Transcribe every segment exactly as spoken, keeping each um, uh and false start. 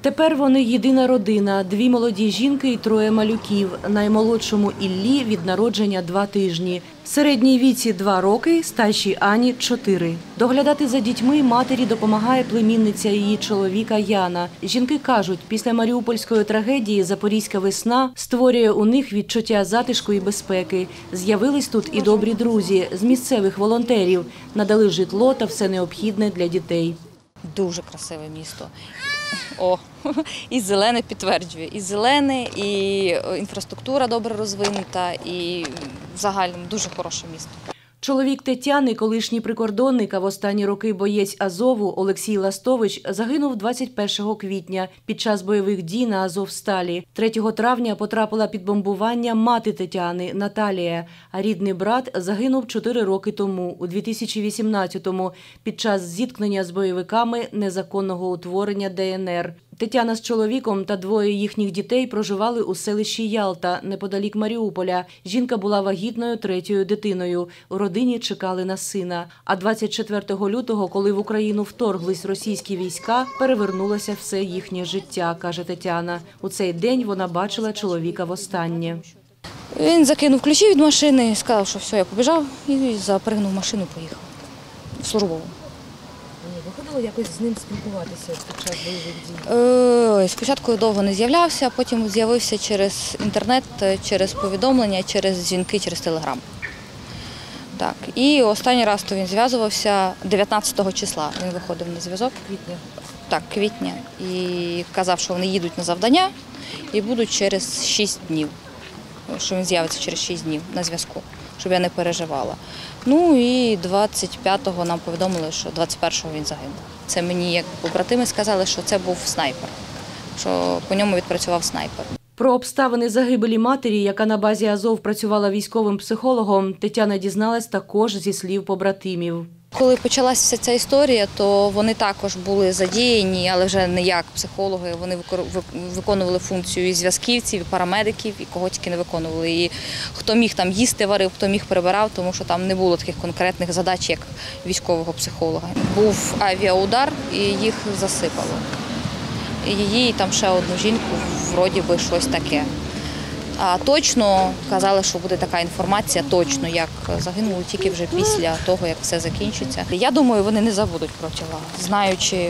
Тепер вони єдина родина – дві молоді жінки і троє малюків. Наймолодшому Іллі від народження два тижні. Середній віці – два роки, старшій Ані – чотири. Доглядати за дітьми матері допомагає племінниця її чоловіка Яна. Жінки кажуть, після маріупольської трагедії «Запорізька весна» створює у них відчуття затишку і безпеки. З'явились тут і добрі друзі з місцевих волонтерів. Надали житло та все необхідне для дітей. Дуже красиве місто. О, і зелене підтверджує. І зелене, і інфраструктура добре розвинута, і взагалі дуже хороше місто. Чоловік Тетяни, колишній прикордонник, а в останні роки боєць Азову Олексій Ластович загинув двадцять першого квітня під час бойових дій на Азовсталі. третього травня потрапила під бомбування мати Тетяни Наталія, а рідний брат загинув чотири роки тому, у дві тисячі вісімнадцятому, під час зіткнення з бойовиками незаконного утворення Де Ен Ер. Тетяна з чоловіком та двоє їхніх дітей проживали у селищі Ялта, неподалік Маріуполя. Жінка була вагітною третьою дитиною. У родині чекали на сина. А двадцять четвертого лютого, коли в Україну вторглись російські війська, перевернулося все їхнє життя, каже Тетяна. У цей день вона бачила чоловіка востаннє. Він закинув ключі від машини, сказав, що все, я побіжав, і запригнув машину, поїхав в службову. Виходило якось з ним спілкуватися під час бойових дій? Спочатку довго не з'являвся, потім з'явився через інтернет, через повідомлення, через дзвінки, через телеграм. Так. І останній раз то він зв'язувався дев'ятнадцятого числа. Він виходив на зв'язок. Квітня? Так, квітня. І казав, що вони їдуть на завдання і будуть через шість днів. Що він з'явиться через шість днів на зв'язку, щоб я не переживала. Ну і двадцять п'ятого нам повідомили, що двадцять першого він загинув. Це мені, як побратими, сказали, що це був снайпер, що по ньому відпрацював снайпер. Про обставини загибелі матері, яка на базі Азов працювала військовим психологом, Тетяна дізналась також зі слів побратимів. Коли почалася вся ця історія, то вони також були задіяні, але вже не як психологи. Вони виконували функцію і зв'язківців, і парамедиків, і кого тільки не виконували. І хто міг там їсти варив, хто міг прибирав, тому що там не було таких конкретних задач, як військового психолога. Був авіаудар, і їх засипало. І її, і там ще одну жінку, вроді би щось таке. А точно казали, що буде така інформація, точно, як загинули тільки вже після того, як все закінчиться. Я думаю, вони не забудуть про тіла, знаючи,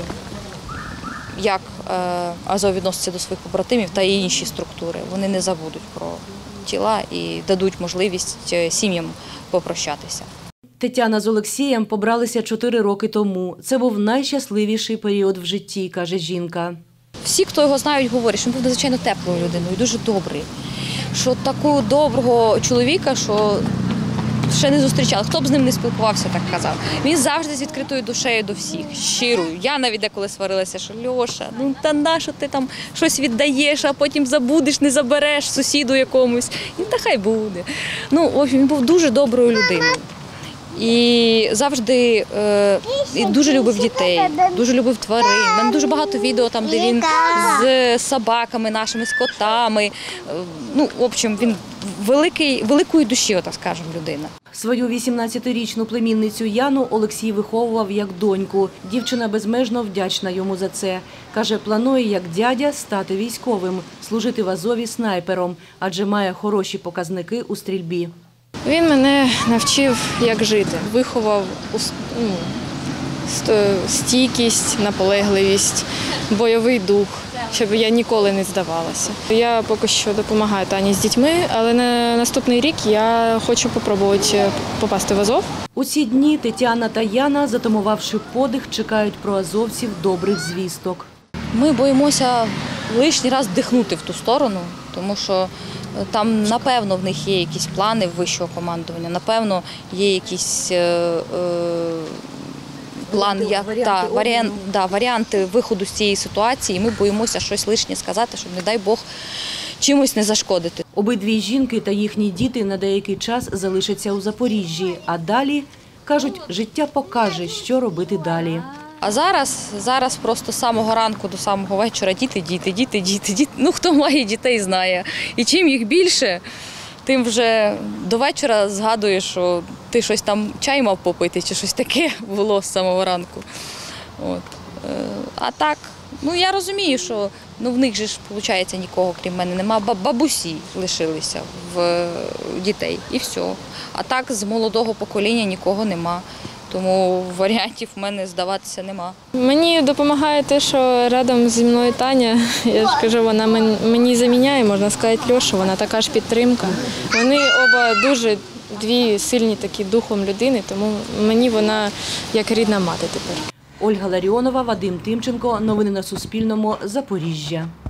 як Азов відноситься до своїх побратимів та і інші структури. Вони не забудуть про тіла і дадуть можливість сім'ям попрощатися. Тетяна з Олексієм побралися чотири роки тому. Це був найщасливіший період в житті, каже жінка. Всі, хто його знають, говорять, що він був надзвичайно теплою людиною, дуже добрий. Що такого доброго чоловіка, що ще не зустрічали. Хто б з ним не спілкувався, так казав. Він завжди з відкритою душею до всіх, щирою. Я навіть деколи сварилася, що Льоша, ну та нащо ти там щось віддаєш, а потім забудеш, не забереш сусіду якомусь. І та хай буде. Ну, в общем, він був дуже доброю людиною. І завжди е, і дуже любив дітей, дуже любив тварин. У мене дуже багато відео, там, де він з собаками нашими, з котами. Ну, в общем, він великий, великої душі, так скажемо, людина. Свою вісімнадцятирічну племінницю Яну Олексій виховував як доньку. Дівчина безмежно вдячна йому за це. Каже, планує, як дядя, стати військовим, служити в Азові снайпером, адже має хороші показники у стрільбі. Він мене навчив, як жити, виховав ну, стійкість, наполегливість, бойовий дух, щоб я ніколи не здавалася. Я поки що допомагаю Тані з дітьми, але на наступний рік я хочу спробувати попасти в Азов. У ці дні Тетяна та Яна, затамувавши подих, чекають про азовців добрих звісток. Ми боїмося лишній раз дихнути в ту сторону, тому що там, напевно, в них є якісь плани вищого командування, напевно, є якісь е, е, план, як, варіанти, та, варіант, да, варіанти виходу з цієї ситуації. Ми боїмося щось лишнє сказати, щоб, не дай Бог, чимось не зашкодити. Обидві жінки та їхні діти на деякий час залишаться у Запоріжжі, а далі, кажуть, життя покаже, що робити далі. А зараз, зараз просто з самого ранку до самого вечора діти, діти, діти, діти, діти. Ну, хто має дітей, знає. І чим їх більше, тим вже до вечора згадуєш, що ти щось там чай мав попити, чи щось таке було з самого ранку. От. А так, Ну, я розумію, що ну, в них же ж, виходить, нікого, крім мене, нема. Бабусі лишилися в дітей і все. А так з молодого покоління нікого нема. Тому варіантів в мене здаватися нема. Мені допомагає те, що рядом зі мною Таня. Я ж кажу, вона мені заміняє, можна сказати, Льошу, вона така ж підтримка. Вони оба дуже дві сильні такі духом людини, тому мені вона як рідна мати тепер. Ольга Ларіонова, Вадим Тимченко. Новини на Суспільному. Запоріжжя.